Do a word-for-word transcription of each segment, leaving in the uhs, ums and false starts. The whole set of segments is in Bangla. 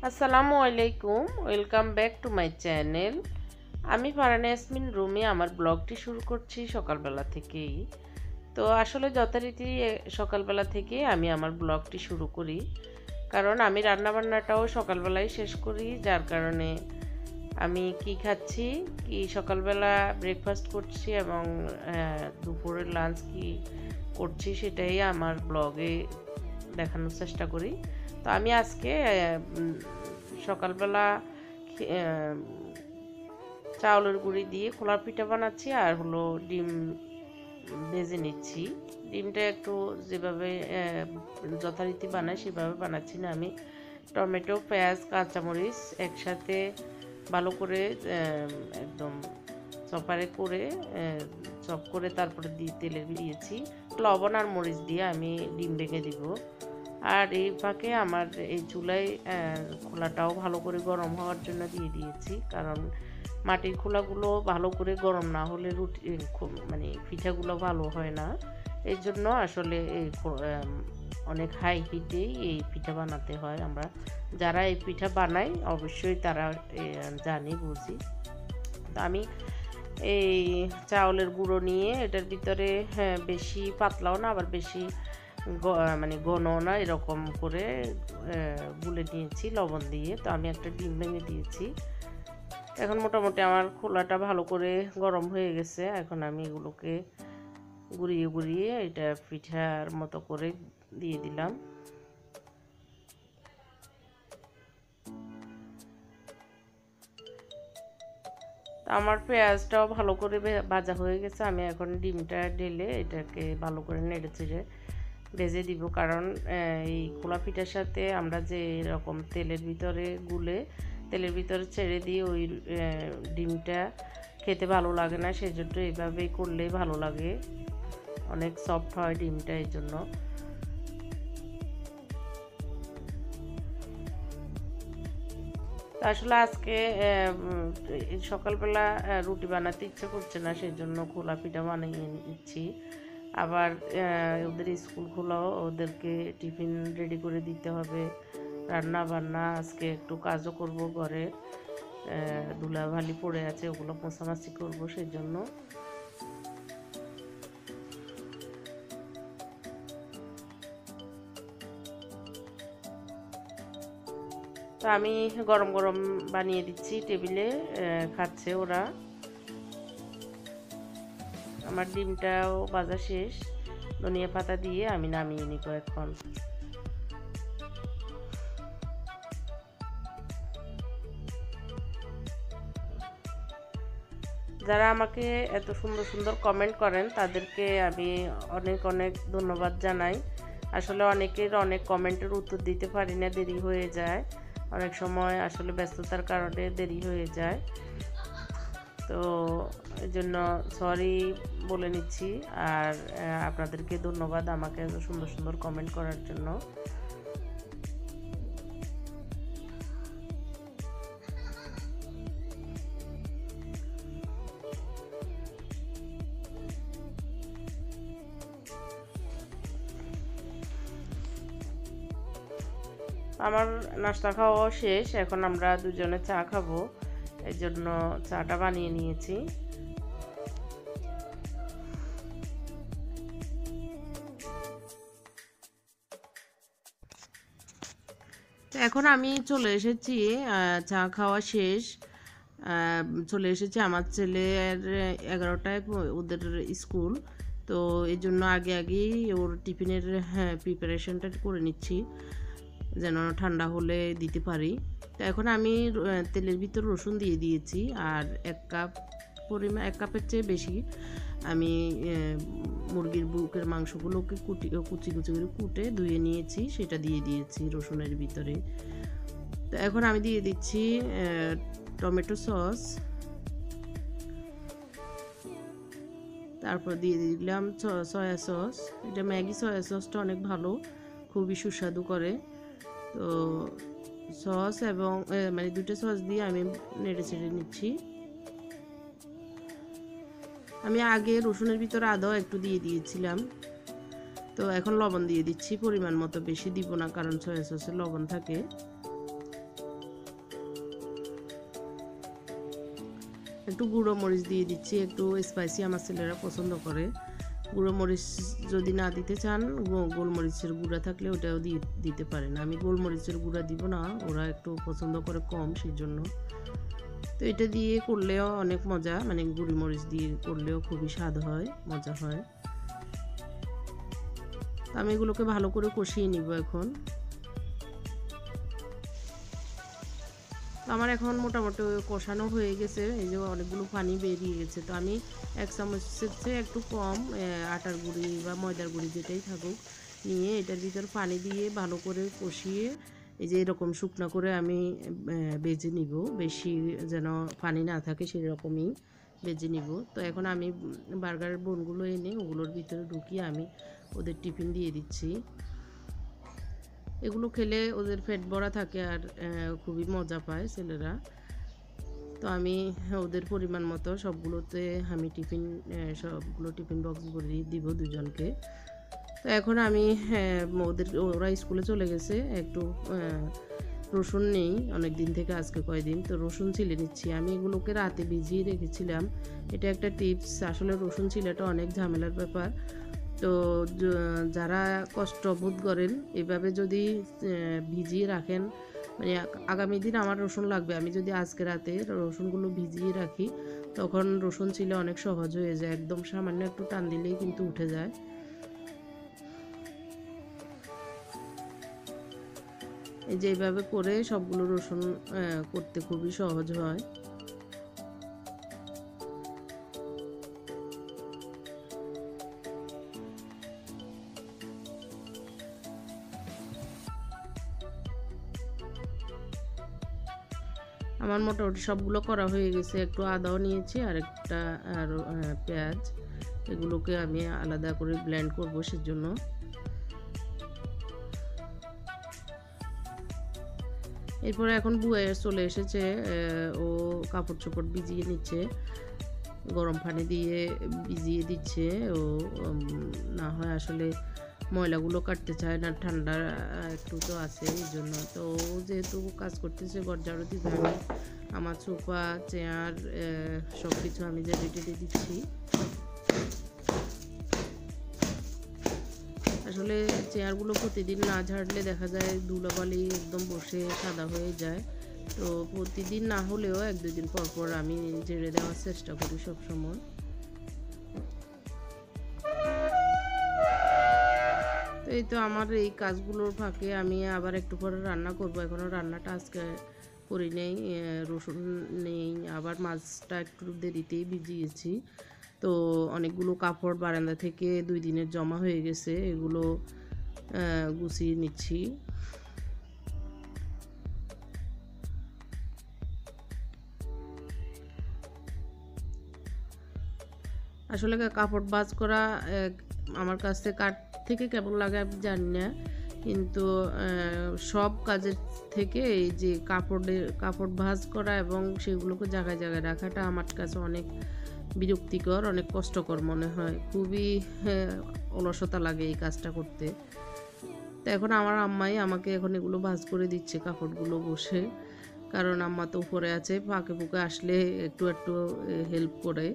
আসসালামু আলাইকুম, welcome back to my channel. আমি ফারহানা ইয়াসমিন রুমি আমার ব্লগটি শুরু করছি সকালবেলা থেকেই। তো আসলে যথারীতি এ, সকালবেলা থেকে আমি আমার ব্লগটি শুরু করি, কারণ আমি রান্নাবান্নাটাও সকালবেলায় শেষ করি। যার কারণে আমি কি খাচ্ছি, কি সকালবেলা ব্রেকফাস্ট করছি এবং আহ, দুপুরের লাঞ্চ কি করছি সেটাই আমার ব্লগে দেখানোর চেষ্টা করি। তো আমি আজকে আহ, উম, সকালবেলা খে- আহ, চাউলের গুঁড়ি দিয়ে খোলা পিঠা বানাচ্ছি আর হলো ডিম ভেজে নিচ্ছি। ডিমটা একটু যেভাবে আহ, যথারীতি বানাই সেভাবে বানাচ্ছি না আমি। টমেটো, পেঁয়াজ, কাঁচামরিচ একসাথে ভালো করে আহ, একদম চপারে করে চপ করে তারপরে দিয়ে তেলে দিয়েছি। লবণ আর মরিচ দিয়ে আমি ডিম ভেঙে দিব। আর এই ফাঁকে আমার এই চুলায় খোলাটাও ভালো করে গরম হওয়ার জন্য দিয়ে দিয়েছি, কারণ মাটির খোলাগুলো ভালো করে গরম না হলে রুটি মানে পিঠাগুলো ভালো হয় না। এই জন্য আসলে এই অনেক হাই হিটেই এই পিঠা বানাতে হয়। আমরা যারা এই পিঠা বানাই অবশ্যই তারা জানি, বুঝি। তো আমি এই চাউলের গুঁড়ো নিয়ে এটার ভিতরে হ্যাঁ বেশি পাতলাও না আবার বেশি মানে ঘনও না, এরকম করে গুলে নিয়েছি লবণ দিয়ে। তো আমি একটা ডিম ভেঙে দিয়েছি। এখন মোটামুটি আমার খোলাটা ভালো করে গরম হয়ে গেছে। এখন আমি এগুলোকে গুঁড়িয়ে গুঁড়িয়ে এটা পিঠার মতো করে দিয়ে দিলাম। আমার পেঁয়াজটাও ভালো করে ভাজা হয়ে গেছে। আমি এখন ডিমটা ঢেলে এটাকে ভালো করে নেড়ে চেড়ে ভেজে দিব, কারণ এই খোলা পিঠার সাথে আমরা যে এরকম তেলের ভিতরে গুলে তেলের ভিতরে ছেড়ে দিই ওই ডিমটা খেতে ভালো লাগে না। সেজন্য এইভাবেই করলেই ভালো লাগে, অনেক সফট হয় ডিমটা। এই জন্য আসলে আজকে সকালবেলা রুটি বানাতে ইচ্ছে করছে না, সেই জন্য খোলা পিঠা বানিয়ে নিচ্ছি। আবার ওদের স্কুল খোলাও, ওদেরকে টিফিন রেডি করে দিতে হবে, রান্না বান্না, আজকে একটু কাজও করব, ঘরে ধুলাবালি পড়ে আছে ওগুলো মোছামাছি করবো, সেই জন্য। তো আমি গরম গরম বানিয়ে দিচ্ছি, টেবিলে খাচ্ছে ওরা। আমার ডিমটাও ভাজা শেষ, ধনিয়া পাতা দিয়ে আমি নামিয়ে নিব এখন। যারা আমাকে এত সুন্দর সুন্দর কমেন্ট করেন তাদেরকে আমি অনেক অনেক ধন্যবাদ জানাই। আসলে অনেকের অনেক কমেন্টের উত্তর দিতে পারি না, দেরি হয়ে যায় অনেক সময়, আসলে ব্যস্ততার কারণে দেরি হয়ে যায়। তো এই জন্য সরি বলে নিচ্ছি। আর আপনাদেরকে ধন্যবাদ আমাকে এত সুন্দর সুন্দর কমেন্ট করার জন্য। আমার নাস্তা খাওয়া শেষ, এখন আমরা দুজনে চা খাবো, এই জন্য চাটা বানিয়ে নিয়েছি। তো এখন আমি চলে এসেছি, চা খাওয়া শেষ, চলে এসেছি। আমার ছেলের এগারোটায় ওদের স্কুল, তো এই জন্য আগে আগেই ওর টিফিনের হ্যাঁ প্রিপারেশনটা করে নিচ্ছি যেন ঠান্ডা হলে দিতে পারি। তো এখন আমি তেলের ভিতর রসুন দিয়ে দিয়েছি, আর এক কাপ পরিমাণ, এক কাপের চেয়ে বেশি আমি মুরগির বুকের মাংসগুলোকে কুটি কুচি কুচি করে কুটে ধুয়ে নিয়েছি, সেটা দিয়ে দিয়েছি রসুনের ভিতরে। তো এখন আমি দিয়ে দিচ্ছি টমেটো সস, তারপর দিয়ে দিলাম সয়া সস। এটা ম্যাগি সয়া সসটা অনেক ভালো, খুবই সুস্বাদু করে। তো সস এবং মানে দুটো সস দিয়ে আমি নেড়ে চেড়ে নিচ্ছি। আমি আগে রসুনের ভিতরে আদাও একটু দিয়ে দিয়েছিলাম। তো এখন লবণ দিয়ে দিচ্ছি পরিমাণ মতো, বেশি দিব না কারণ সয়া সসে লবণ থাকে। একটু গুঁড়ো মরিচ দিয়ে দিচ্ছি, একটু স্পাইসি আমার ছেলেরা পছন্দ করে। গুঁড়ো মরিচ যদি না দিতে চান, গোলমরিচের গুঁড়া থাকলে ওটাও দিয়ে দিতে পারেন। আমি গোলমরিচের গুঁড়া দিব না, ওরা একটু পছন্দ করে কম, সেই জন্য। তো এটা দিয়ে করলেও অনেক মজা, মানে গুঁড়ি মরিচ দিয়ে করলেও খুবই স্বাদ হয়, মজা হয়। আমি এগুলোকে ভালো করে কষিয়ে নিব এখন। আমার এখন মোটামুটি কষানো হয়ে গেছে, এই যে অনেকগুলো পানি বেরিয়ে গেছে। তো আমি এক চামচের চেয়ে একটু কম আটার গুঁড়ি বা ময়দার গুঁড়ি যেটাই থাকুক নিয়ে এটার ভিতর পানি দিয়ে ভালো করে কষিয়ে এই যে এরকম শুকনো করে আমি বেজে নিব, বেশি যেন পানি না থাকে সেরকমই বেজে নিব। তো এখন আমি বার্গারের বোনগুলো এনে ওগুলোর ভিতরে ঢুকিয়ে আমি ওদের টিফিন দিয়ে দিচ্ছি। এগুলো খেলে ওদের পেট ভরা থাকে আর খুবই মজা পায় ছেলেরা। তো আমি ওদের পরিমাণ মতো সবগুলোতে আমি টিফিন সবগুলো টিফিন বক্স ভরে দিব দুজনকে। তো এখন আমি ওদের ওরা স্কুলে চলে গেছে, একটু রসুন নেই অনেক দিন থেকে, আজকে কয়দিন, তো রসুন ছিলে নিচ্ছি। আমি এগুলোকে রাতে ভিজিয়ে রেখেছিলাম, এটা একটা টিপস। আসলে রসুন ছিলাটা অনেক ঝামেলার ব্যাপার। তো যারা কষ্ট বোধ করেন এভাবে যদি ভিজিয়ে রাখেন, মানে আগামী দিন আমার রসুন লাগবে, আমি যদি আজকে রাতে রসুনগুলো ভিজিয়ে রাখি তখন রসুন ছিলে অনেক সহজ হয়ে যায়, একদম সামান্য একটু টান দিলেই কিন্তু উঠে যায়। এই যে এইভাবে করে সবগুলো রসুন করতে খুবই সহজ হয়। আমার মোটামুটি সবগুলো করা হয়ে গেছে। একটু আদাও নিয়েছি আর একটা আর পেঁয়াজ, এগুলোকে আমি আলাদা করে ব্লেন্ড করবো সেজন্য। এরপরে এখন বুয়ে চলে এসেছে, ও কাপড় চোপড় ভিজিয়ে নিচ্ছে, গরম পানি দিয়ে ভিজিয়ে দিচ্ছে। ও না হয় আসলে ময়লাগুলো কাটতে চায় না, ঠান্ডা একটু তো আছে এই জন্য। তো যেহেতু কাজ করতেছে ঘর ঝাড়ু দিবে, আমি আমার সোফা চেয়ার সব কিছু আমি ঝেড়ে টেড়ে দিচ্ছি। আসলে চেয়ারগুলো প্রতিদিন না ঝাড়লে দেখা যায় ধুলাবালি একদম বসে সাদা হয়ে যায়। তো প্রতিদিন না হলেও এক দুই দিন পর পর আমি ঝেড়ে দেওয়ার চেষ্টা করি সব সময়। তো এই তো আমার এই কাজগুলোর ফাঁকে আমি আবার একটু পরে রান্না করব। এখনও রান্নাটা আজকে করি নেই, রসুন নেই, আবার মাছটা একটু দেরিতেই ভিজিয়েছি। তো অনেকগুলো কাপড় বারান্দা থেকে দুই দিনের জমা হয়ে গেছে, এগুলো গুছিয়ে নিচ্ছি। আসলে কাপড় ভাঁজ করা আমার কাছে কাঠ থেকে কেমন লাগে আমি জানি না, কিন্তু সব কাজের থেকে এই যে কাপড়ের কাপড় ভাঁজ করা এবং সেগুলোকে জায়গায় জায়গায় রাখাটা আমার কাছে অনেক বিরক্তিকর, অনেক কষ্টকর মনে হয়, খুবই অলসতা লাগে এই কাজটা করতে। তো এখন আমার আম্মাই আমাকে এখন এগুলো ভাঁজ করে দিচ্ছে কাপড়গুলো বসে, কারণ আম্মা তো উপরে আছে, ফাঁকে ফুঁকে আসলে একটু একটু হেল্প করে।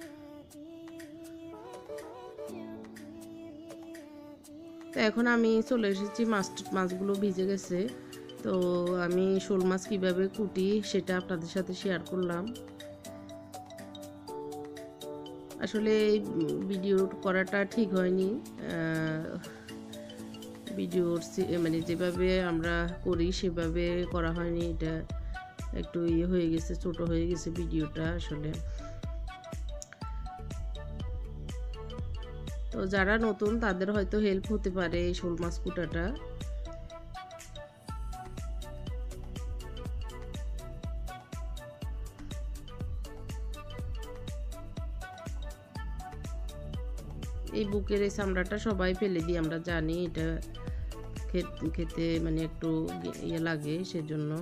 তো এখন আমি চলে এসেছি, মাছ মাছগুলো ভিজে গেছে। তো আমি শোল মাছ কীভাবে কুটি সেটা আপনাদের সাথে শেয়ার করলাম। আসলে এই ভিডিও করাটা ঠিক হয়নি, ভিডিওর মানে যেভাবে আমরা করি সেভাবে করা হয়নি, এটা একটু ইয়ে হয়ে গেছে, ছোট হয়ে গেছে ভিডিওটা আসলে। তো যারা নতুন তাদের হয়তো হেল্প হতে পারে এই শোল মাছ কুটাটা। এই বুকের এই চামড়াটা সবাই ফেলে দিই, আমরা জানি এটা খেতে মানে একটু ইয়ে লাগে, সেজন্য।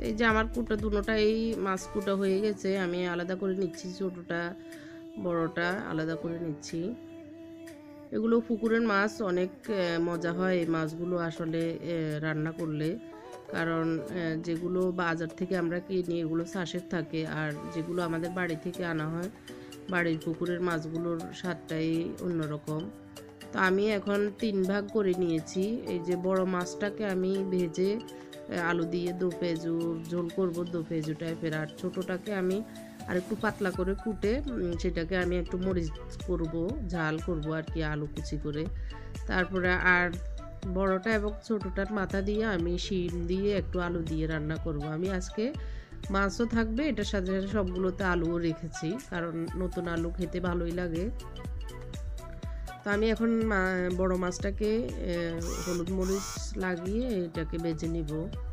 এই যে আমার কুটা দুটোটাই মাছ কুটা হয়ে গেছে, আমি আলাদা করে নিচ্ছি, ছোটোটা বড়টা আলাদা করে নিচ্ছি। এগুলো পুকুরের মাছ, অনেক মজা হয় এই মাছগুলো আসলে রান্না করলে, কারণ যেগুলো বাজার থেকে আমরা কিনি এগুলো চাষের থাকে, আর যেগুলো আমাদের বাড়ি থেকে আনা হয় বাড়ির পুকুরের মাছগুলোর স্বাদটাই অন্যরকম। তো আমি এখন তিন ভাগ করে নিয়েছি। এই যে বড় মাছটাকে আমি ভেজে আলু দিয়ে দো পেঁয়াজু ঝোল করবো, দো পেঁয়াজু টাইপের, আর ছোটোটাকে আমি আর একটু পাতলা করে কুটে সেটাকে আমি একটু মরিচ করব, ঝাল করব আর কি, আলু কুচি করে। তারপরে আর বড়টা এবং ছোটোটার মাথা দিয়ে আমি শিম দিয়ে একটু আলু দিয়ে রান্না করব। আমি আজকে মাছও থাকবে, এটার সাথে সাথে সবগুলোতে আলুও রেখেছি, কারণ নতুন আলু খেতে ভালোই লাগে। তো আমি এখন বড় মাছটাকে হলুদ মরিচ লাগিয়ে এটাকে ভেজে নিব।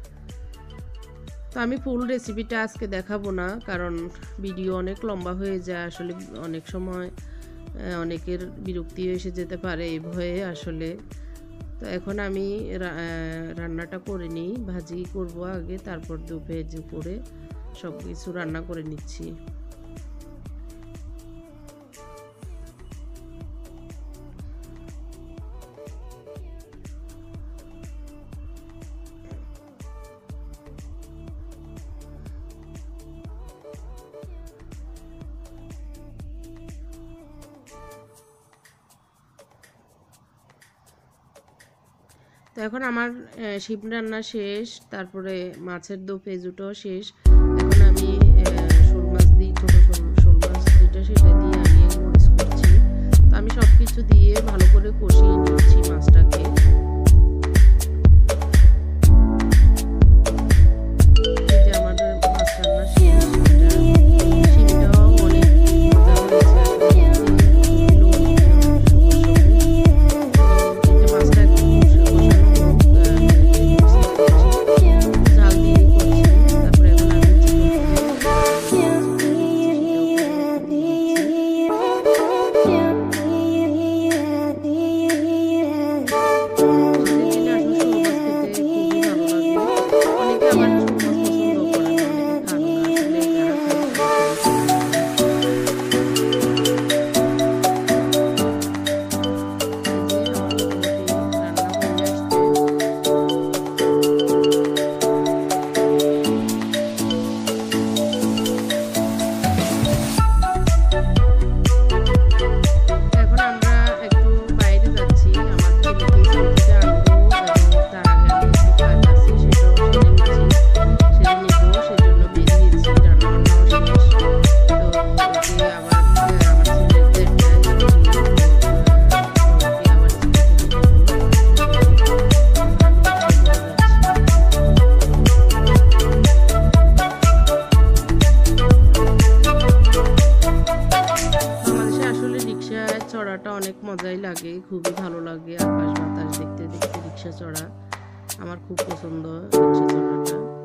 তো আমি ফুল রেসিপিটা আজকে দেখাবো না, কারণ ভিডিও অনেক লম্বা হয়ে যায়, আসলে অনেক সময় অনেকের বিরক্তি এসে যেতে পারে এই ভয়ে আসলে। তো এখন আমি রান্নাটা করে নিই, ভাজি করব আগে, তারপর দু ভেজে করে সব কিছু রান্না করে নিচ্ছি। তো এখন আমার শিম রান্না শেষ, তারপরে মাছের দো পেঁয়াজুটাও শেষ। এখন আমি শোল মাছ দিই, ছোটো শোল মাছ যেটা সেটা দিয়ে আমি মরিচ করছি। তো আমি সব কিছু দিয়ে ভালো করে কষিয়ে নিচ্ছি মাছটাকে। এই যে আমার মাছ রান্না শেষ, শিমটাও অনেক মজা হয়েছে। চড়াটা অনেক মজাই লাগে, খুবই ভালো লাগে, আকাশ বাতাস দেখতে দেখতে রিক্সা চড়া আমার খুব পছন্দ রিক্সা চড়াটা।